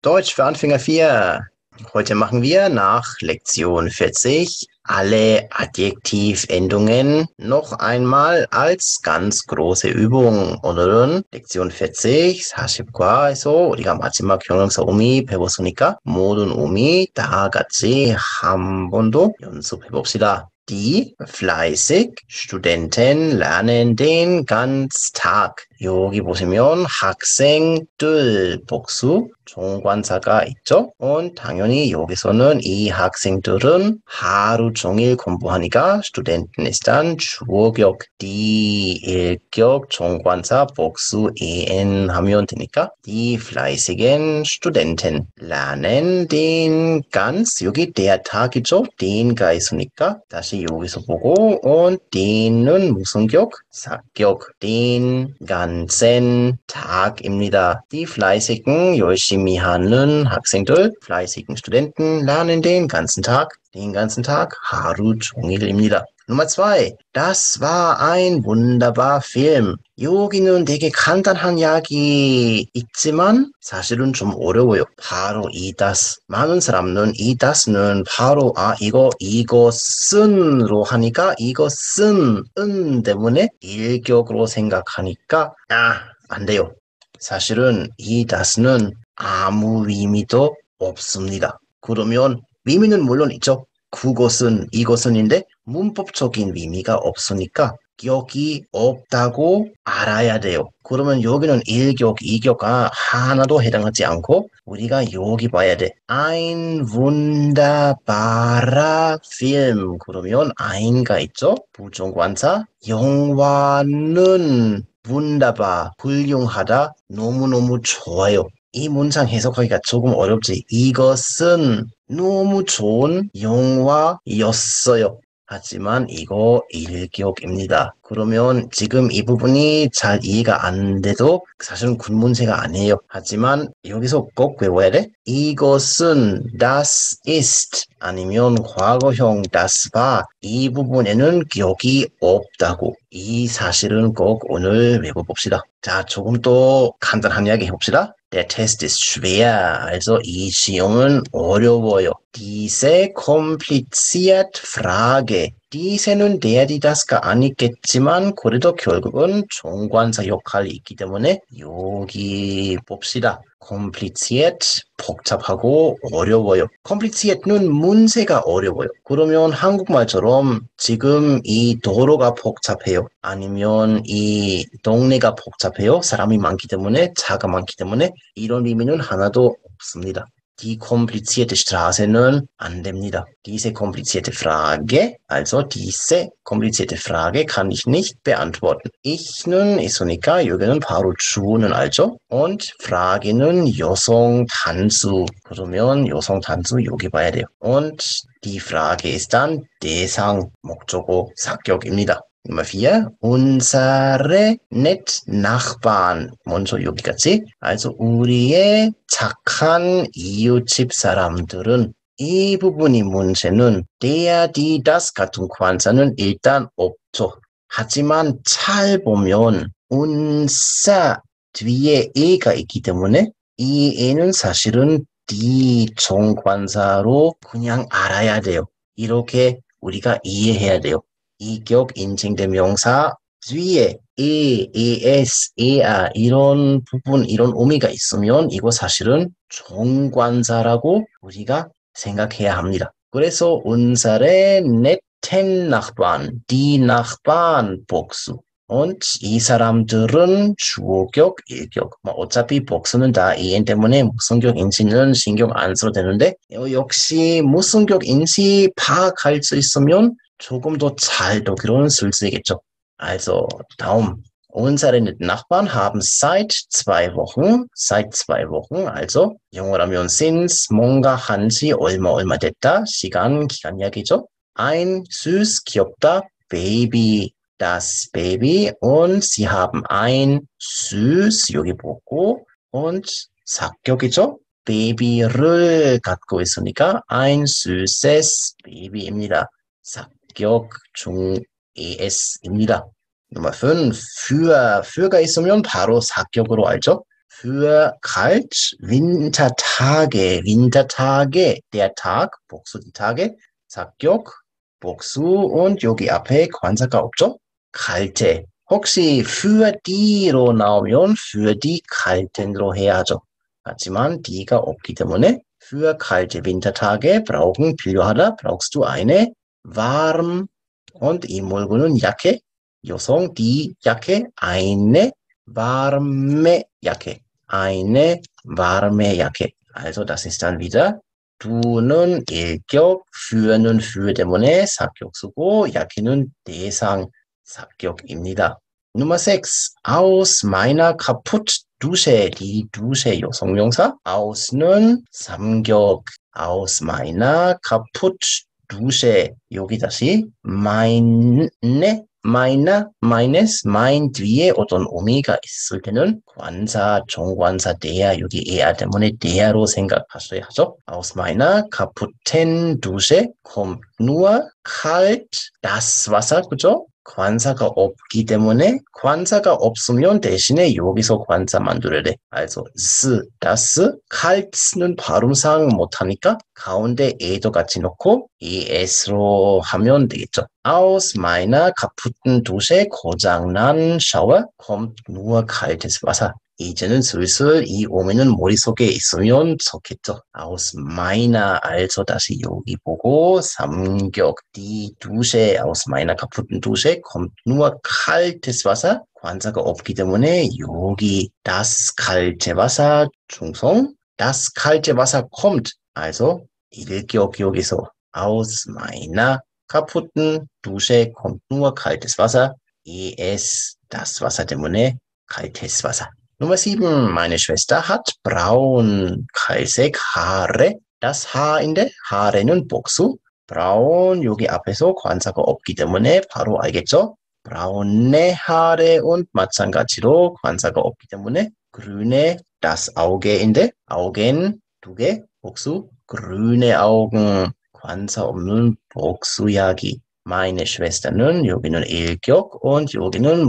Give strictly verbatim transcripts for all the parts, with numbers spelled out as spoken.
Deutsch für Anfänger vier. Heute machen wir nach Lektion vierzig alle Adjektivendungen noch einmal als ganz große Übung. 오늘은 렉션 vierzig, 사십과 해서 우리가 마지막 형용사 의미 배웠으니까 모든 의미 다 같이 한 번 더 연습해 봅시다. Die fleißig Studenten lernen den ganzen Tag. 여기 보시면 학생들 복수 종관사가 있죠. und 당연히 여기서는 이 학생들은 하루 종일 공부하니까 Studenten ist dann 주어격, die 일격 종관사 복수 en 하면 되니까 die fleißigen Studenten lernen den ganz 여기 der Tag이죠. den가 있으니까 다시 여기서 보고 und den은 무슨 격? 사격, den ganzen Tag입니다. Die fleißigen, 열심히 하는 학생들, fleißigen Studenten lernen den ganzen Tag, den ganzen Tag, 하루 종일입니다. Nummer zwei. Das war ein wunderbar Film. 여기는 되게 간단한 이야기 있지만 사실은 좀 어려워요. 바로 이 das. 많은 사람은 이 das는 바로 아 이거 이것은로 하니까 이것은 은 때문에 일격으로 생각하니까 아 안 돼요. 사실은 이 das는 아무 의미도 없습니다. 그러면 의미는 물론 있죠. 그것은 이것은인데 문법적인 의미가 없으니까 격이 없다고 알아야 돼요. 그러면 여기는 일격, 이격 아, 하나도 해당하지 않고 우리가 여기 봐야 돼. Ein wunderbarer Film. 그러면 ein가 있죠? 부정관사. 영화는 wunderbar, 훌륭하다, 너무너무 좋아요. 이 문장 해석하기가 조금 어렵지. 이것은 너무 좋은 영화였어요. 하지만 이거 일격입니다. 그러면 지금 이 부분이 잘 이해가 안 돼도 사실은 군문제가 아니에요. 하지만 여기서 꼭 외워야 돼. 이것은 das ist 아니면 과거형 das war 이 부분에는 격이 없다고. 이 사실은 꼭 오늘 외워봅시다. 자, 조금 더 간단한 이야기 해봅시다. Der Test ist schwer, also 이 시험은 어려워요. Diese kompliziert Frage. Dise는 der, die, das가 아니겠지만 그래도 결국은 종관사 역할이 있기 때문에 여기 봅시다. compliziert, 복잡하고 어려워요. compliciert는 문제가 어려워요. 그러면 한국말처럼 지금 이 도로가 복잡해요. 아니면 이 동네가 복잡해요. 사람이 많기 때문에, 차가 많기 때문에 이런 의미는 하나도 없습니다. Die komplizierte Straße는 안 됩니다. Diese komplizierte Frage, also diese komplizierte Frage kann ich nicht beantworten. ich는 있으니까 여기는 바로 주어는 알죠? und Frage는 여성 단수. 그러면 여성 단수 여기 봐야 돼요. und die Frage ist dann 대상, 목적어, 사격입니다. Nummer vier. Unsere nett Nachbarn. 먼저 여기까지. Also 우리의 착한 이웃집 사람들은 이 부분이 문제는 der, die, das 같은 관사는 일단 없죠. 하지만 잘 보면 unser 뒤에 에가 있기 때문에 이 에는 사실은 die 종관사로 그냥 알아야 돼요. 이렇게 우리가 이해해야 돼요. 이격 인칭대명사 뒤에 에, es, ea 이런 부분, 이런 의미가 있으면 이거 사실은 종관사라고 우리가 생각해야 합니다. 그래서 unsere netten Nachbarn, die Nachbarn 복수. und 이 사람들은 주어격, 일격. 뭐 어차피 복수는 다 en 때문에 무슨격 인치는 신경 안 써도 되는데 역시 무슨격인지 파악할 수 있으면 조금 더 잘 독일어는 쓸 수 있겠죠. Also, Daumen. Unsere Nachbarn haben seit zwei Wochen, seit zwei Wochen, also 영어라면 since 뭔가 한지 얼마 얼마 됐다, 시간, 기간 이야기죠. Ein süß, 귀엽다, Baby, das Baby und sie haben ein süß, 여기 보고 und 사격이죠. baby를 갖고 있으니까 ein süßes baby입니다. 사격 중 es입니다. Nummer fünf. für, für가 있으면 바로 사격으로 알죠? für kalt, Wintertage, Wintertage, der Tag, 복수 die Tage, 사격, 복수 und 여기 앞에 관사가 없죠? kalte. 혹시 für die로 나오면 für die kalten로 해야 하죠. 하지만 die가 없기 때문에 für kalte Wintertage brauchen, 필요하다, brauchst du eine warm und 이 물건은 약해, 여성, die 약해, eine warme Jacke. Eine warme Jacke. Also das ist dann wieder 두는 일격, für는 für 때문에 사격 쓰고 약해는 대상 사격입니다. Nummer sechs. Aus meiner Kaputt-Dusche. Die Dusche 여성명사. aus는 삼격. Aus meiner Kaputt-Dusche. 여기 다시 meine meine, meines, mein 뒤에 어떤 의미가 있을 때는 관사, 정관사, der 여기 er 때문에 der로 생각하셔야 하죠. Aus meiner kaputten Dusche kommt nur kalt das Wasser, 그죠? 관사가 없기 때문에 관사가 없으면 대신에 여기서 관사 만들어야 돼. also s, das, kalt는 발음상 못하니까 가운데 e도 같이 넣고 es로 하면 되겠죠. Aus meiner kaputten Dusche 고장난 샤워 kommt nur kaltes Wasser. 이제는 슬슬 이 오면은 머릿속에 있으면 좋겠죠. aus meiner, also 다시 여기 보고 삼격, die Dusche, aus meiner kaputten Dusche kommt nur kaltes Wasser. 관사가 없기 때문에 여기 das kalte Wasser 중성, das kalte Wasser kommt. also 일격 여기서 aus meiner kaputten Dusche kommt nur kaltes Wasser. es, das Wasser 때문에 kaltes Wasser. Nummer sieben. Meine Schwester hat braun, kal색 Haare. Das Haar인데 Haare는 복수. braun 여기 앞에서 관사가 없기 때문에 바로 알겠죠? braune Haare und 마찬가지로 관사가 없기 때문에 grüne das Auge인데 Augen 두 개 복수. grüne Augen 관사 없는 복수야기. meine Schwester는 여기는 일격 und 여기는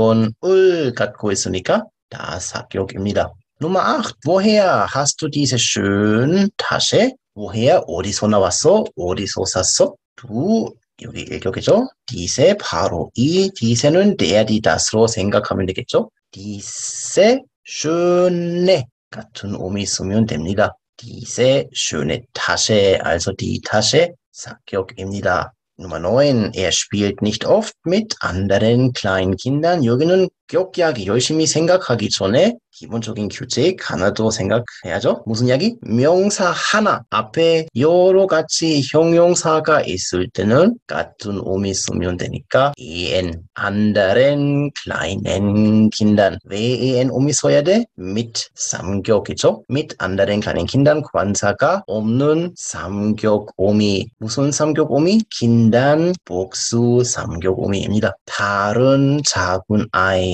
물건을 갖고 있으니까 다 사격입니다. Nummer acht. Woher hast du diese schöne Tasche? woher 어디서 나왔어? 어디서 샀어? 두 여기 일격이죠. diese 바로 이 diese는 der, die, das로 생각하면 되겠죠. diese schöne 같은 의미 쓰면 됩니다. diese schöne Tasche, also die Tasche 사격입니다. Nummer neun. Er spielt nicht oft mit anderen kleinen Kindern. 여기는 격약이 열심히 생각하기 전에 기본적인 규칙 하나도 생각해야죠. 무슨 이야기? 명사 하나 앞에 여러 가지 형용사가 있을 때는 같은 의미 쓰면 되니까 en, anderen kleinen Kindern. 왜 en 의미 써야 돼? mit 삼격이죠. mit anderen kleinen Kindern 관사가 없는 삼격 의미. 무슨 삼격 의미? kindern 복수 삼격 의미입니다. 다른 작은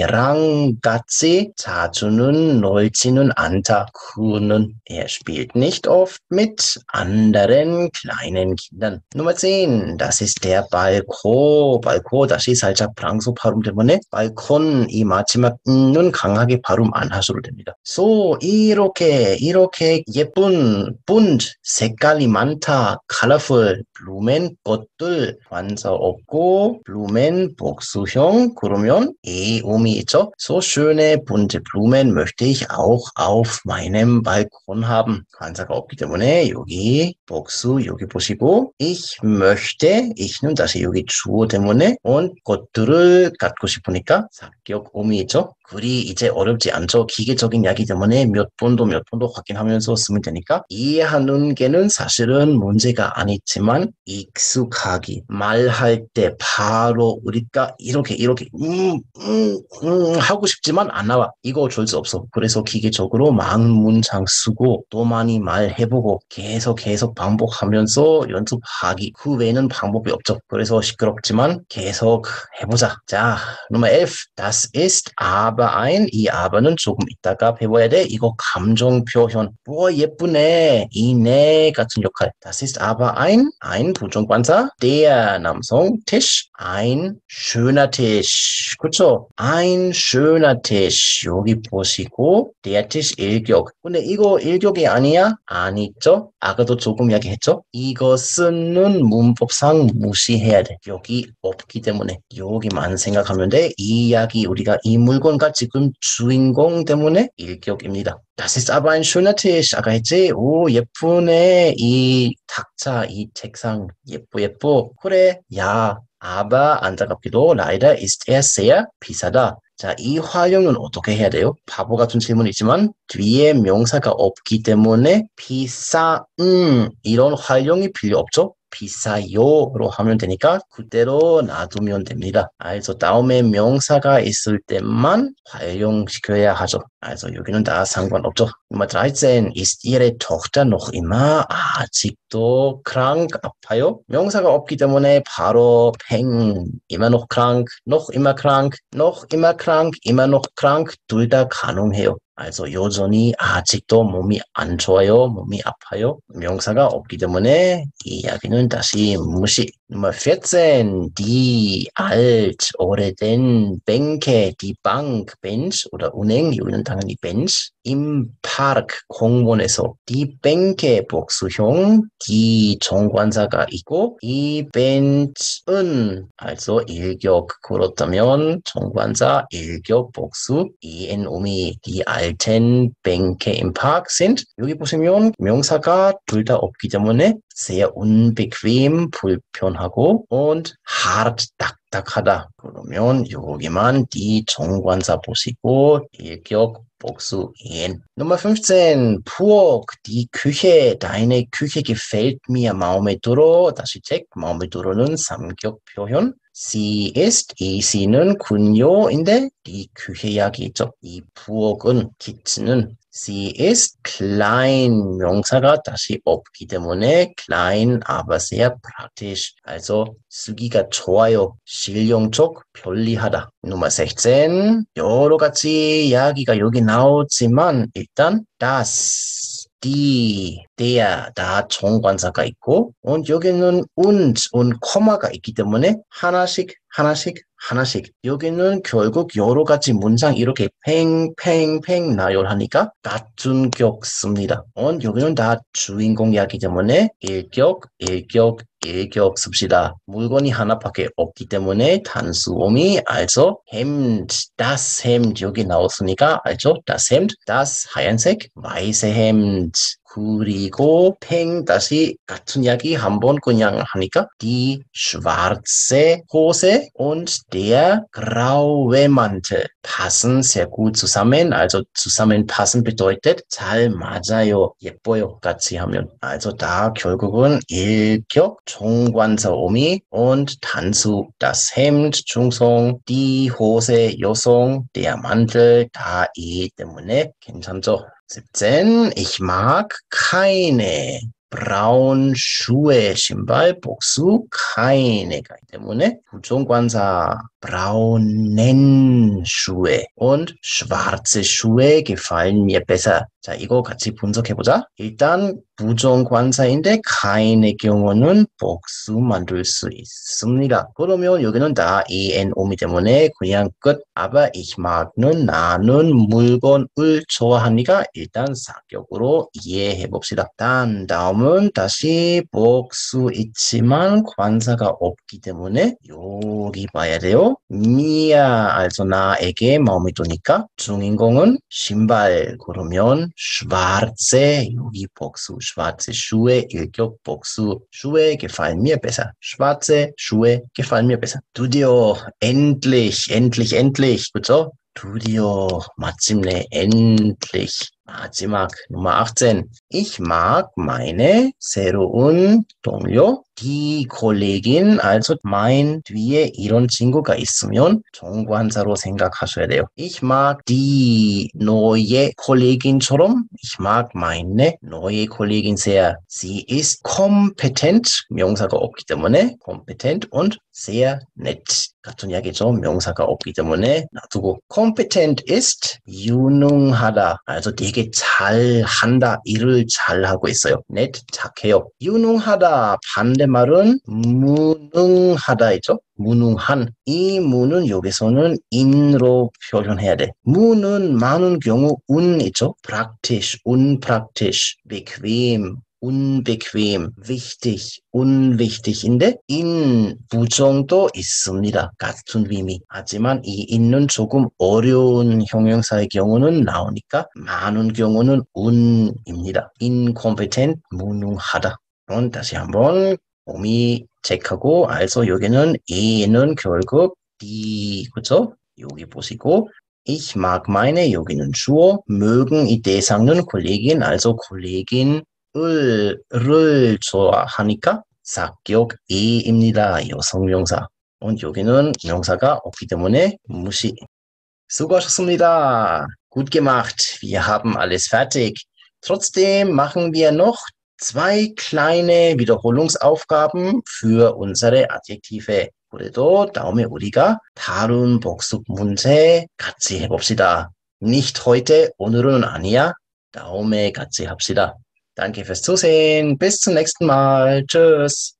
아이랑 같이 자주는 놀지는 않다. 그는 er spielt nicht oft mit anderen kleinen Kindern. Nummer zehn. Das ist der Balkon. 발코 다시 살짝 프랑스 발음 때문에 발콘 이 마지막은 강하게 발음 안 하셔도 됩니다. So 이렇게 이렇게 예쁜 bunt 색깔이 많다. colorful Blumen 꽃들 관사 없고 Blumen 복수형 그러면 이 의미 있죠. So schöne bunte Blumen möchte ich auch auf meinem Balkon haben. 관사가 없기 때문에 여기 복수 여기 보시고 ich möchte ich는 다시 여기 주어 때문에 und 꽃들을 갖고 싶으니까 사격 의미 있죠. 글이 이제 어렵지 않죠. 기계적인 이야기 때문에 몇 번도 몇 번도 확인하면서 쓰면 되니까 이해하는 게는 사실은 문제가 아니지만 익숙하기 말할 때 바로 우리가 이렇게 이렇게 음, 음, 음 하고 싶지만 안 나와. 이거 어쩔 수 없어. 그래서 기계적으로 많은 문장 쓰고 또 많이 말해보고 계속 계속 반복하면서 연습하기 그 외에는 방법이 없죠. 그래서 시끄럽지만 계속 해보자. 자, Nummer elf. Das ist aber ein. 이 aber는 조금 이따가 배워야 돼. 이거 감정 표현. 뭐 예쁘네. 이네 같은 역할. Das ist aber ein. ein 부정관사. der 남성. Tisch. ein schöner Tisch. 그렇죠? ein schöner Tisch. 여기 보시 보시고 der Tisch 일격. 근데 이거 일격이 아니야? 아니죠? 아까도 조금 이야기했죠? 이것은 문법상 무시해야 돼. 여기 없기 때문에 여기만 생각하면 돼. 이 이야기 우리가 이 물건과 지금 주인공 때문에 일격입니다. Das ist aber ein schöner Tisch. 아까 했지? 오, 예쁘네. 이 탁자, 이 책상 예뻐 예뻐. 그래, 야, aber 안타깝게도 leider ist er sehr 비싸다. 자, 이 활용은 어떻게 해야 돼요? 바보 같은 질문이지만 뒤에 명사가 없기 때문에 비싸, 음, 이런 활용이 필요 없죠? 비싸요로 하면 되니까 그대로 놔두면 됩니다. 그래서 다음에 명사가 있을 때만 활용시켜야 하죠. 그래서 여기는 다 상관없죠. Nummer dreizehn. Ist Ihre Tochter noch immer 아직도 krank 아파요? 명사가 없기 때문에 바로 팽 immer noch krank, noch immer krank, noch immer krank, immer noch krank 둘 다 가능해요. also 여전히 아직도 몸이 안 좋아요, 몸이 아파요. 명사가 없기 때문에 이 이야기는 다시 무시. Nummer vierzehn. Die alt, 오래된 Bänke, die Bank, Bench oder 은행, 여기는 당연히 bench. im Park, 공원에서 die Bänke 복수형, die 정관사가 있고 이 bench은 also 일격, 그렇다면 정관사 일격 복수 en 음이 die alten Bänke im Park sind. 여기 보시면 명사가 둘 다 없기 때문에 sehr unbequem, 불편하고 und hart, 딱딱하다. 그러면 여기만 die 정관사 보시고 일격 복수 in. Nummer fünfzehn. Burg, die Küche, deine Küche gefällt mir. 마음에 들어. 다시 check. 마음에 들어는 삼격 표현. Sie ist, 이 씨는 군요인데 die Küche 이야기 있죠. 이 부엌은, kitchen은 Sie ist klein. 명사가 다시 없기 때문에 klein, aber sehr praktisch. also 쓰기가 좋아요. 실용적, 편리하다. Nummer sechzehn. 여러 가지 이야기가 여기 나오지만 일단 das, die, der, 다 정관사가 있고 und 여기는 und, und 코마가 있기 때문에 하나씩 하나씩 하나씩 여기는 결국 여러 가지 문장 이렇게 팽팽팽 나열하니까 같은 격 씁니다. und 여기는 다 주인공 이야기 때문에 일격, 일격, 일격 씁시다. 물건이 하나밖에 없기 때문에 단수음이 also Hemd, das Hemd 여기 나왔으니까 알죠? das Hemd, das 하얀색, weiße Hemd. 그리고 팽 다시 같은 이야기 한번 그냥 하니까 die schwarze Hose und der graue Mantel passen sehr gut zusammen. also zusammenpassen bedeutet 잘 맞아요, 예뻐요 같이 하면. also 다 결국은 일격, 정관사 음이 und 단수 das Hemd, 중성, die Hose, 여성, der Mantel 다 이 때문에 괜찮죠. siebzehn. Ich mag keine braun Schuhe, 신발, 복수, keine가 때문에 부정관사 braunen Schuhe und schwarze Schuhe gefallen mir besser. 자, 이거 같이 분석해보자. 일단 부정관사인데 keine 경우는 복수 만들 수 있습니다. 그러면 여기는 다 en 오미 때문에 그냥 끝. aber ich mag는 나는 물건을 좋아하니까 일단 사격으로 이해해봅시다. 단 다음은 다시 복수 있지만 관사가 없기 때문에 여기 봐야 돼요. mir, also 나에게 마음이 드니까 주인공은 신발, 그러면 schwarze, 여기 복수, schwarze Schuhe, 일격 복수, Schuhe gefallen mir besser. schwarze Schuhe gefallen mir besser. 드디어, endlich, endlich, endlich, 그쵸? 드디어, 마침내, endlich. 마지막, Nummer achtzehn. Ich mag meine 새로운 동료, die Kollegin, also mein 뒤에 이런 친구가 있으면 정관사로 생각하셔야 돼요. Ich mag die neue Kollegin처럼 ich mag meine neue Kollegin sehr. Sie ist kompetent, 명사가 없기 때문에 kompetent und sehr nett. 같은 이야기죠. 명사가 없기 때문에 놔두고. competent ist 유능하다, also 되게 어떻게 잘한다, 일을 잘하고 있어요. 넷, 착해요. 유능하다, 반대말은 무능하다 있죠? 무능한. 이 무는 여기서는 인으로 표현해야 돼. 무는 많은 경우 운 있죠? praktisch, unpraktisch, bequem, unbequem, wichtig, unwichtig인데 인 부정도 있습니다. 같은 의미. 하지만 이 인은 조금 어려운 형용사의 경우는 나오니까 많은 경우는 운입니다. incompetent, 무능하다. 그럼 다시 한번 곰이 체크하고 also 여기는 E는 결국 die, 그죠? 여기 보시고 ich mag meine, 여기는 주어, mögen 이 대상은 Kollegin, also Kollegin 을, 를 좋아하니까 사격 E입니다. 여성명사. und 여기는 명사가 없기 때문에 무시. 수고하셨습니다. Gut gemacht. Wir haben alles fertig. Trotzdem machen wir noch zwei kleine Wiederholungsaufgaben für unsere Adjektive. 그래도 다음에 우리가 다른 복습 문제 같이 해봅시다. Nicht heute, 오늘은 아니야. 다음에 같이 합시다. Danke fürs Zusehen. Bis zum nächsten Mal. Tschüss.